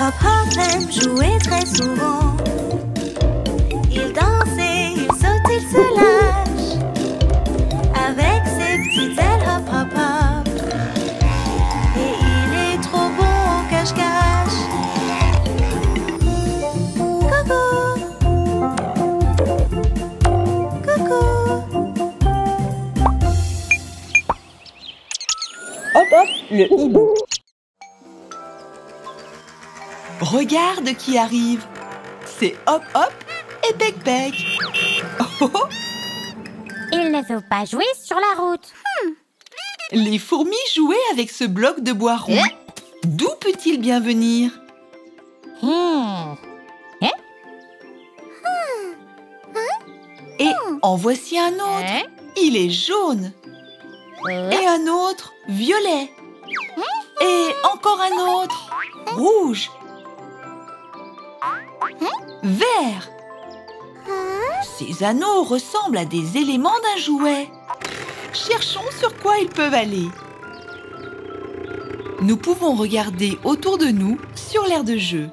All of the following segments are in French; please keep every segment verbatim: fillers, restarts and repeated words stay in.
Hop Hop aime jouer très souvent. Il danse et il saute, il se lâche. Avec ses petites ailes, hop hop hop. Et il est trop bon au cache-cache. Coucou, coucou. Hop Hop, le hibou. Regarde qui arrive. C'est Hop Hop et Bec Bec. Oh, oh. Il ne faut pas jouer sur la route. Hmm. Les fourmis jouaient avec ce bloc de bois rond. D'où peut-il bien venir? Hmm. Et en voici un autre. Il est jaune. Et un autre, violet. Et encore un autre, rouge. Vert. Ces anneaux ressemblent à des éléments d'un jouet. Cherchons sur quoi ils peuvent aller. Nous pouvons regarder autour de nous sur l'aire de jeu.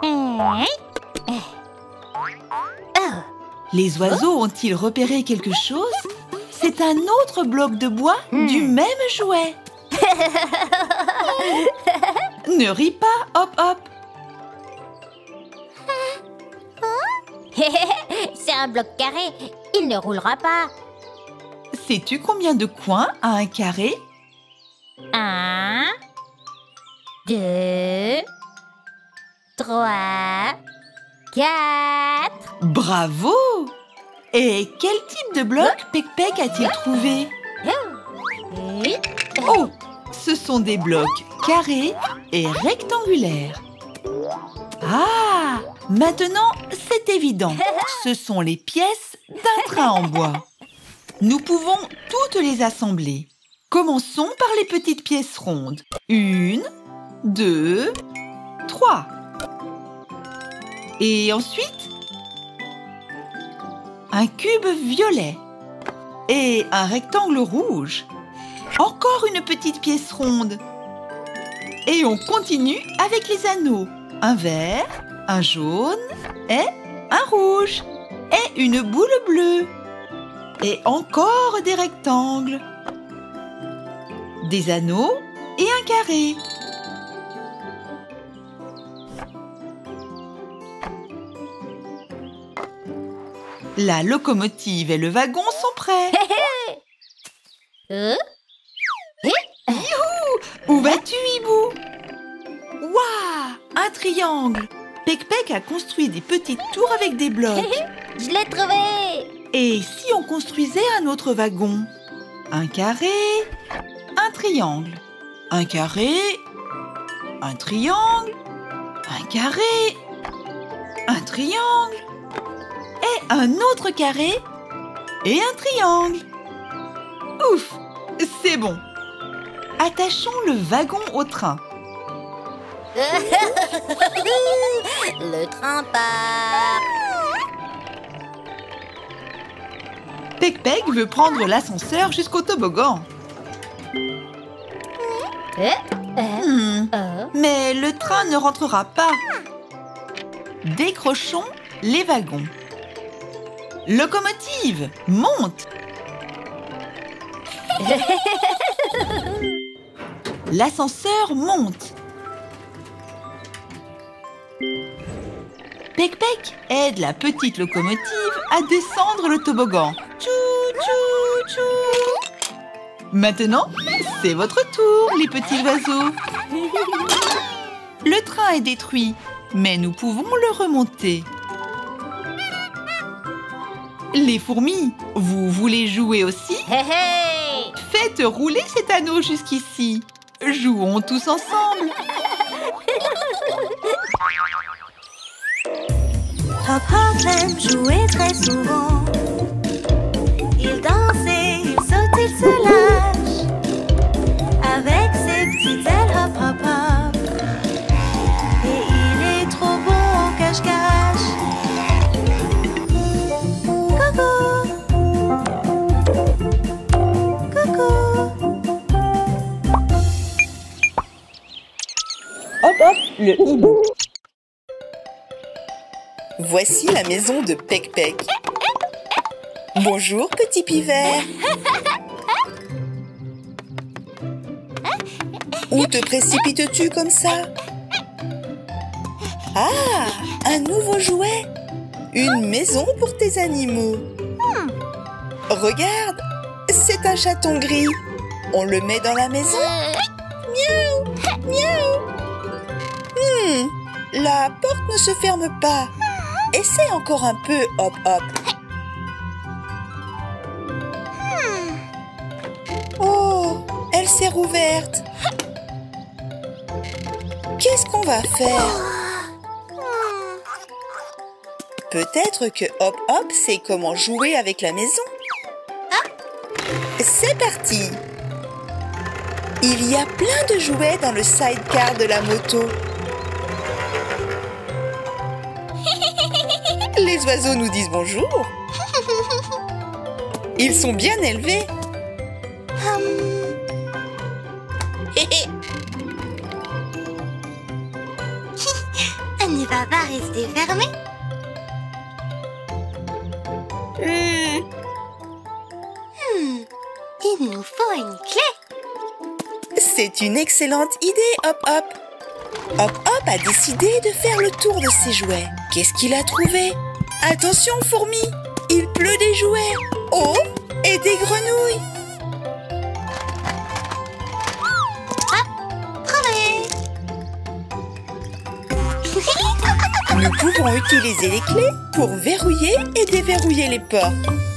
Les oiseaux ont-ils repéré quelque chose? C'est un autre bloc de bois du même jouet. Ne ris pas, Hop Hop. C'est un bloc carré. Il ne roulera pas. Sais-tu combien de coins a un carré? Un, deux, trois, quatre. Bravo! Et quel type de bloc Bec Bec a-t-il trouvé? Oh! Ce sont des blocs carrés et rectangulaires. Ah! Maintenant, c'est évident. Ce sont les pièces d'un train en bois. Nous pouvons toutes les assembler. Commençons par les petites pièces rondes. Une, deux, trois. Et ensuite, un cube violet et un rectangle rouge. Encore une petite pièce ronde. Et on continue avec les anneaux. Un vert, un jaune et un rouge. Et une boule bleue. Et encore des rectangles. Des anneaux et un carré. La locomotive et le wagon sont prêts. Euh? Youhou! Où vas-tu, hibou? Waouh! Un triangle. Bec Bec a construit des petites tours avec des blocs. Je l'ai trouvé. Et si on construisait un autre wagon? Un carré, un triangle. Un carré, un triangle, un carré, un triangle, et un autre carré, et un triangle. Ouf! C'est bon. Attachons le wagon au train. Le train part. Bec Bec veut prendre l'ascenseur jusqu'au toboggan. Euh, euh, Hmm, euh. Mais le train ne rentrera pas. Décrochons les wagons. Locomotive, monte! L'ascenseur monte. Bec Bec aide la petite locomotive à descendre le toboggan. Tchou, tchou, tchou. Maintenant, c'est votre tour, les petits oiseaux. Le train est détruit, mais nous pouvons le remonter. Les fourmis, vous voulez jouer aussi? Hey, hey. Faites rouler cet anneau jusqu'ici. Jouons tous ensemble. Hop Hop aime jouer très souvent. Il danse et il saute, il se lâche. Avec ses petites ailes, hop hop hop. Et il est trop bon au cache-cache. Coucou, coucou. Hop Hop, le hibou. Voici la maison de Pec-Pec. Bonjour, petit pivert. Où te précipites-tu comme ça? Ah, un nouveau jouet. Une maison pour tes animaux. Regarde, c'est un chaton gris. On le met dans la maison. Miaou, miaou. Hmm, la porte ne se ferme pas. Essaie encore un peu, hop, hop. Oh, elle s'est rouverte. Qu'est-ce qu'on va faire? Peut-être que Hop Hop sait comment jouer avec la maison. C'est parti! Il y a plein de jouets dans le sidecar de la moto. Les oiseaux nous disent bonjour. Ils sont bien élevés. Elle ne va pas rester fermée. Hmm. Hmm. Il nous faut une clé. C'est une excellente idée, Hop Hop. Hop Hop a décidé de faire le tour de ses jouets. Qu'est-ce qu'il a trouvé? Attention, fourmis, il pleut des jouets. Oh, et des grenouilles. Trouvé. Nous pouvons utiliser les clés pour verrouiller et déverrouiller les portes.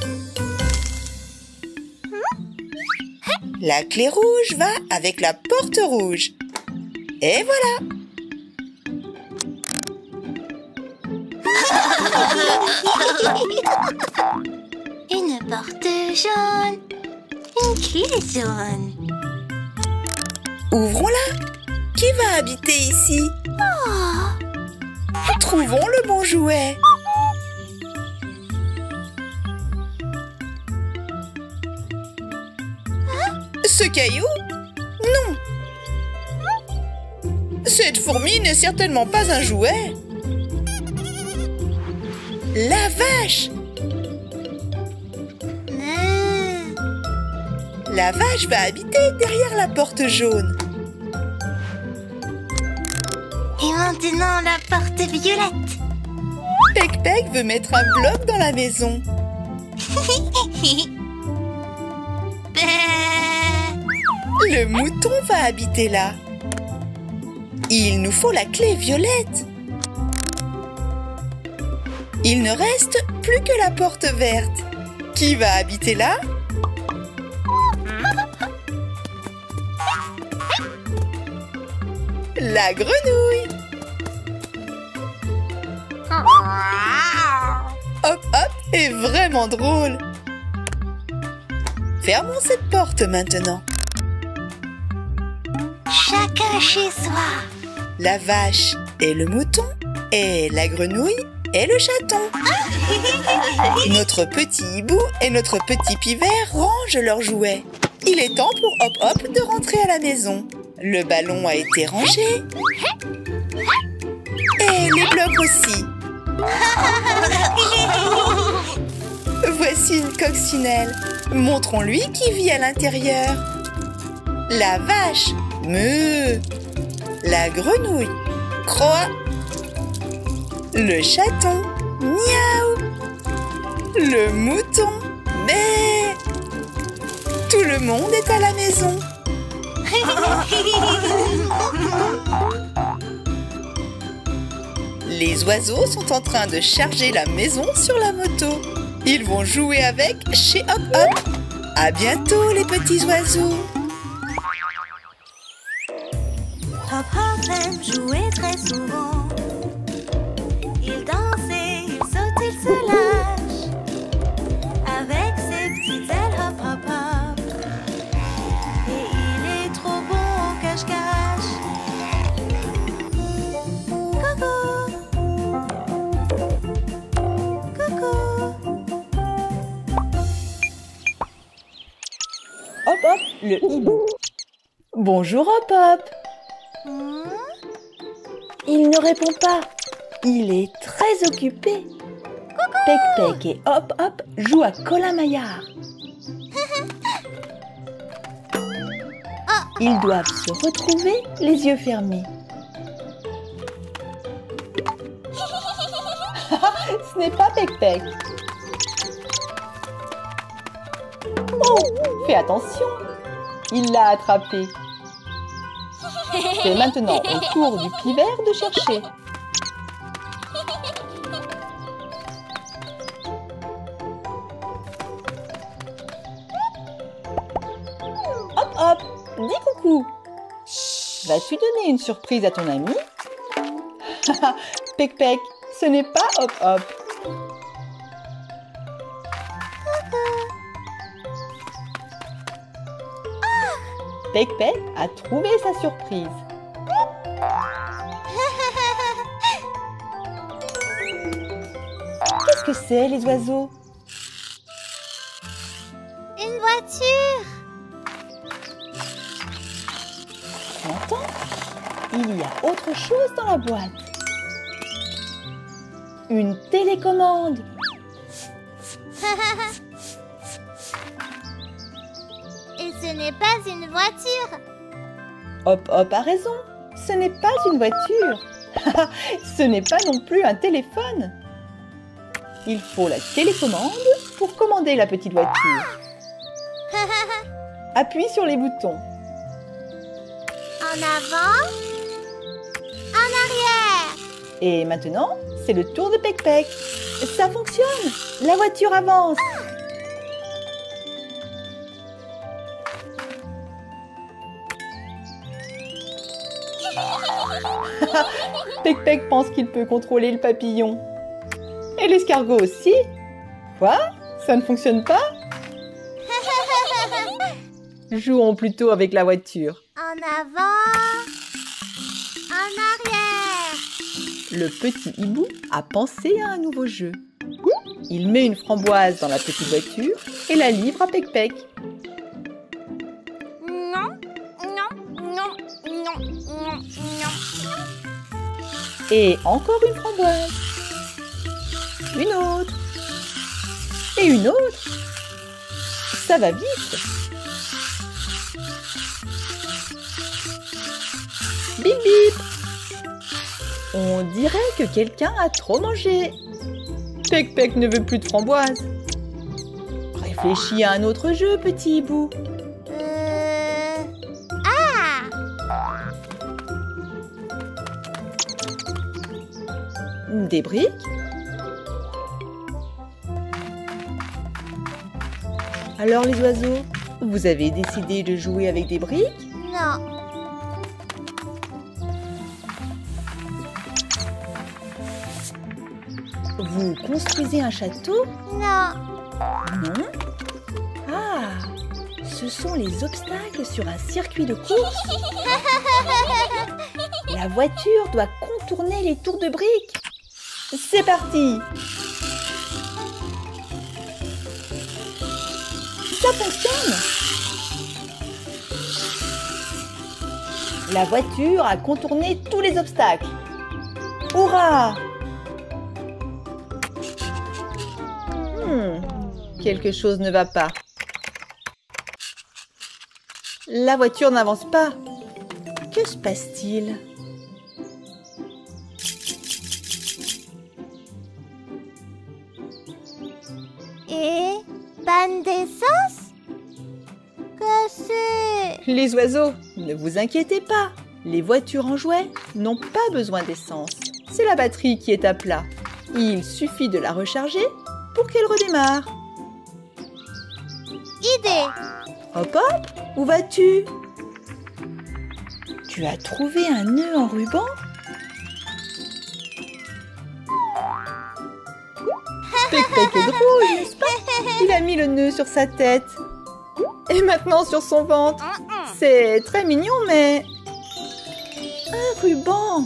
La clé rouge va avec la porte rouge. Et voilà. Une porte jaune. Une clé jaune. Ouvrons-la. Qui va habiter ici? Oh. Trouvons le bon jouet. Ce caillou? Non. Cette fourmi n'est certainement pas un jouet. La vache! Hmm. La vache va habiter derrière la porte jaune. Et maintenant la porte violette. Pec-Pec veut mettre un bloc dans la maison. Le mouton va habiter là. Il nous faut la clé violette. Il ne reste plus que la porte verte. Qui va habiter là? La grenouille. Hop Hop est vraiment drôle. Fermons cette porte maintenant. Chacun chez soi. La vache et le mouton, et la grenouille et le chaton. Notre petit hibou et notre petit pivert rangent leurs jouets. Il est temps pour Hop Hop de rentrer à la maison. Le ballon a été rangé. Et les blocs aussi. Voici une coccinelle. Montrons-lui qui vit à l'intérieur. La vache, meuh. La grenouille, croa. Le chaton, miaou. Le mouton, bé. Tout le monde est à la maison. Les oiseaux sont en train de charger la maison sur la moto. Ils vont jouer avec chez Hop Hop. À bientôt les petits oiseaux. Hop Hop aime jouer très souvent. Il danse et il saute, il se lâche. Avec ses petites ailes, hop hop hop. Et il est trop bon au cache-cache. Coucou. Coucou. Hop Hop, le hibou. Bonjour Hop Hop. Hmm? Il ne répond pas. Il est très occupé. Pec-Pec et Hop Hop jouent à Colin-Maillard. Ils doivent se retrouver les yeux fermés. Ce n'est pas Pec-Pec. Oh, fais attention. Il l'a attrapé. C'est maintenant au tour du pivert de chercher. Hop hop, dis coucou. Vas-tu donner une surprise à ton ami? Pec-Pec, ce n'est pas Hop Hop. Pec-Pec a trouvé sa surprise. Qu'est-ce que c'est, les oiseaux? Une voiture. Tu entends? Il y a autre chose dans la boîte. Une télécommande. Et ce n'est pas une voiture. Hop Hop a raison. Ce n'est pas une voiture. Ce n'est pas non plus un téléphone. Il faut la télécommande pour commander la petite voiture. Appuie sur les boutons. En avant, en arrière. Et maintenant, c'est le tour de Pec-Pec. Ça fonctionne. La voiture avance. Pec-Pec pense qu'il peut contrôler le papillon. Et l'escargot aussi. Quoi? Ça ne fonctionne pas? Jouons plutôt avec la voiture. En avant, en arrière. Le petit hibou a pensé à un nouveau jeu. Il met une framboise dans la petite voiture et la livre à Pec-Pec. Non, non, non, non, non, non. Et encore une framboise. Une autre. Et une autre. Ça va vite. Bip bip. On dirait que quelqu'un a trop mangé. Pec-Pec ne veut plus de framboise. Réfléchis à un autre jeu, petit hibou. Euh... Ah! Des briques. Alors les oiseaux, vous avez décidé de jouer avec des briques? Non. Vous construisez un château? Non. Non. Ah, ce sont les obstacles sur un circuit de course. La voiture doit contourner les tours de briques. C'est parti! Ça fonctionne! La voiture a contourné tous les obstacles. Hurrah! Hmm, quelque chose ne va pas. La voiture n'avance pas. Que se passe-t-il? Et panne d'essence? Que c'est? Les oiseaux, ne vous inquiétez pas. Les voitures en jouet n'ont pas besoin d'essence. C'est la batterie qui est à plat. Il suffit de la recharger pour qu'elle redémarre. Idée! Hop hop, où vas-tu? Tu as trouvé un nœud en ruban? Pec-Pec est drôle, n'est-ce pas? Il a mis le nœud sur sa tête. Et maintenant sur son ventre. C'est très mignon, mais... Un ruban!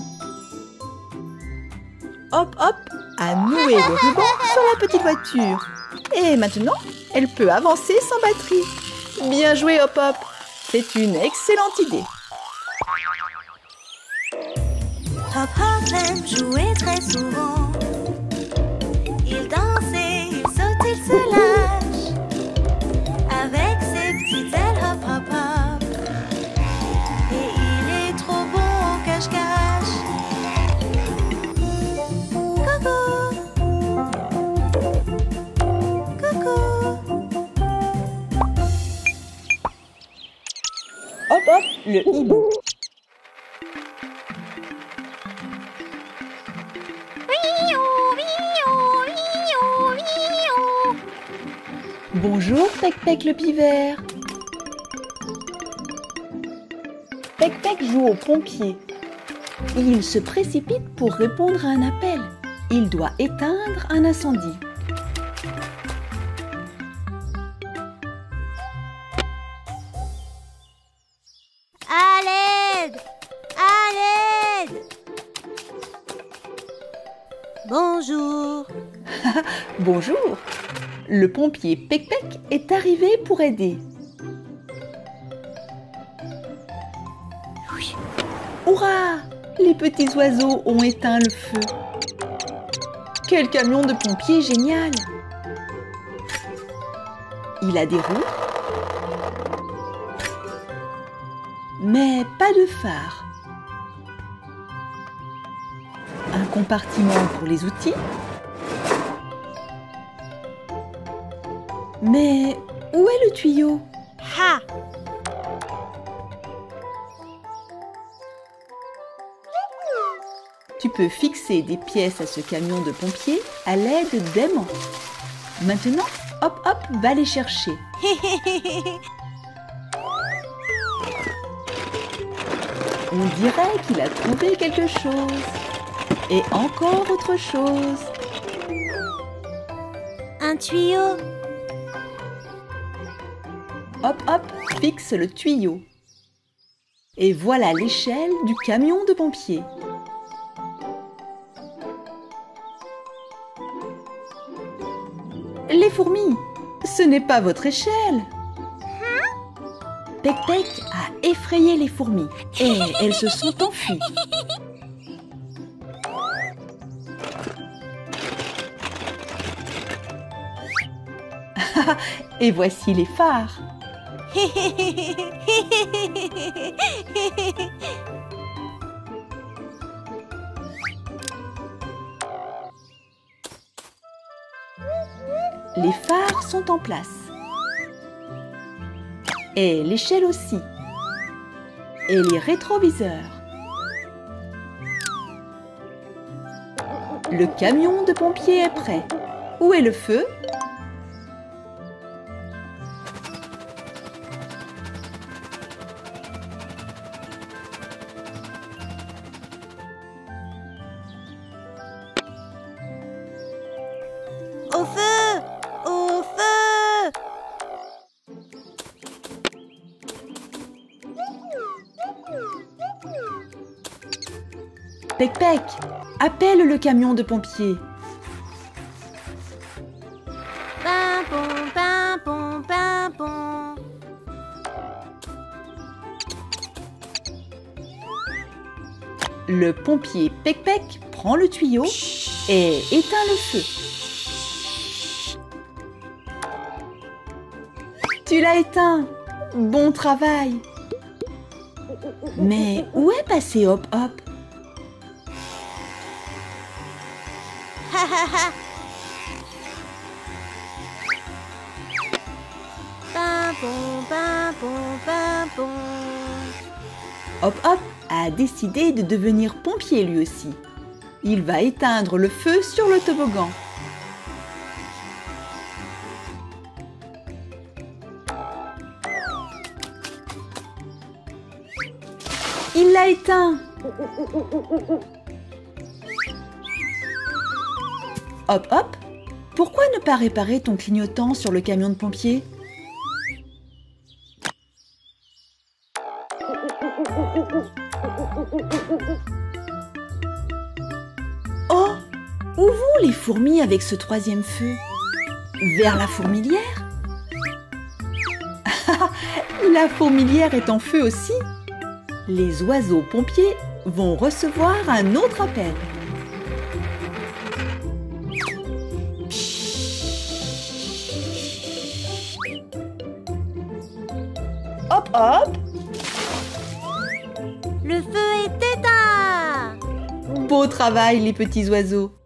Hop Hop a noué le ruban sur la petite voiture. Et maintenant, elle peut avancer sans batterie. Bien joué, Hop Hop. C'est une excellente idée. Hop Hop aime jouer très souvent. Il danse et il saute, il se lâche. Avec ses petites ailes, hop hop hop. Et il est trop bon au cache-cache. Coucou. Coucou. Hop hop, le hibou. Bonjour, Pec Pec le pivert. Pec Pec joue au pompier. Il se précipite pour répondre à un appel. Il doit éteindre un incendie. À l'aide! À l'aide! Bonjour. Bonjour. Le pompier Pec Pec est arrivé pour aider. Hurrah! Les petits oiseaux ont éteint le feu. Quel camion de pompier génial! Il a des roues, mais pas de phare. Un compartiment pour les outils. Mais où est le tuyau? Ha! Tu peux fixer des pièces à ce camion de pompier à l'aide d'aimants. Maintenant, Hop Hop va les chercher. On dirait qu'il a trouvé quelque chose. Et encore autre chose. Un tuyau. Hop Hop fixe le tuyau. Et voilà l'échelle du camion de pompier. Les fourmis, ce n'est pas votre échelle. Pec Pec a effrayé les fourmis et elles se sont enfuies. Et voici les phares. Les phares sont en place. Et l'échelle aussi. Et les rétroviseurs. Le camion de pompier est prêt. Où est le feu? Au feu! Au feu! Pec Pec, appelle le camion de pompier. Pimpon, pimpon, pimpon. Le pompier Pec Pec prend le tuyau et éteint le feu. Tu l'as éteint. Bon travail. Mais où est passé Hop Hop? Ha ha ha. Pimpon, pimpon, pimpon. Hop Hop a décidé de devenir pompier lui aussi. Il va éteindre le feu sur le toboggan. Il l'a éteint. Hop Hop, pourquoi ne pas réparer ton clignotant sur le camion de pompier? Oh, où vont les fourmis avec ce troisième feu? Vers la fourmilière? La fourmilière est en feu aussi. Les oiseaux pompiers vont recevoir un autre appel. Hop, hop! Le feu est éteint! Beau travail, les petits oiseaux!